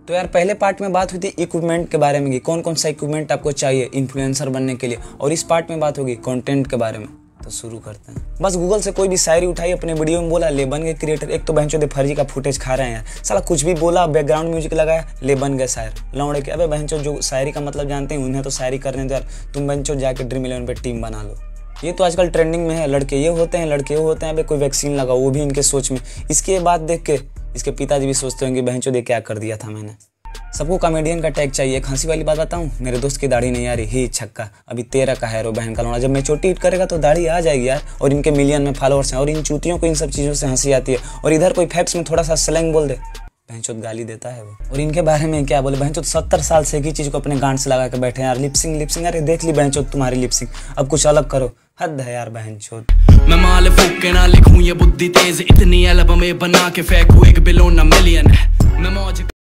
तो यार पहले पार्ट में बात हुई थी इक्विपमेंट के बारे में कि कौन कौन सा इक्विपमेंट आपको चाहिए इन्फ्लुएंसर बनने के लिए, और इस पार्ट में बात होगी कंटेंट के बारे में। तो शुरू करते हैं। बस गूगल से कोई भी शायरी उठाई, अपने वीडियो में बोला, ले बन गए क्रिएटर। एक तो बहनचोद फर्जी का फुटेज खा रहे हैं यार, साला कुछ भी बोला, बैकग्राउंड म्यूजिक लगाया, ले बन गए शायर। लौड़े के अबे बहनचोद जो शायरी का मतलब जानते हैं उन्हें तो शायरी करने दो यार, तुम बहनचोद जाके ड्रीम 11 पे टीम बना लो। ये तो आजकल ट्रेंडिंग में है, लड़के ये होते हैं, लड़के वो होते हैं। अबे कोई वैक्सीन लगाओ, वो भी इनके सोच में। इसके बात देख के इसके पिताजी भी सोचते होंगे बहनचोद क्या कर दिया था मैंने। सबको कॉमेडियन का टैग चाहिए। एक हंसी वाली बात बताऊं, मेरे दोस्त की दाढ़ी नहीं आ रही, ही छक्का अभी 13 का है रो बहन का लौड़ा। जब मैच्योरिटी हिट करेगा तो दाढ़ी आ जाएगी यार, और इनके मिलियन में फॉलोअर्स हैं, और इन चूतियों को इन सब चीज़ों से हंसी आती है। और इधर कोई फैक्ट्स में थोड़ा सा स्लैंग बोल दे, बहनचोद गाली देता है वो। और इनके बारे में क्या बोले, बहनचोद 70 साल से एक ही चीज़ को अपने गांड से लगा के बैठे हैं यार, लिपसिंग। अरे देख ली बहनचोद तुम्हारी लिपसिंग, अब कुछ अलग करो। हद है यार बहनचोद। मैं माल फूक के ना लिखूं, ये बुद्धि तेज इतनी एल्बम में बना के फेंकूं, 1 बिलियन मिलियन। मैं मौज